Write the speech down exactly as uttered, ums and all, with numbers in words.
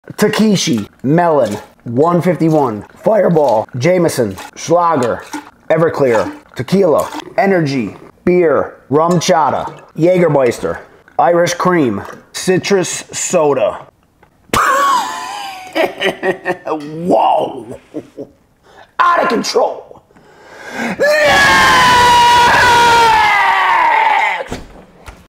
Takeshi, Melon, one fifty-one, Fireball, Jameson, Schlager, Everclear, Tequila, Energy, Beer, Rum Chata, Jägermeister, Irish Cream, Citrus Soda. Whoa! Out of control! Yeah!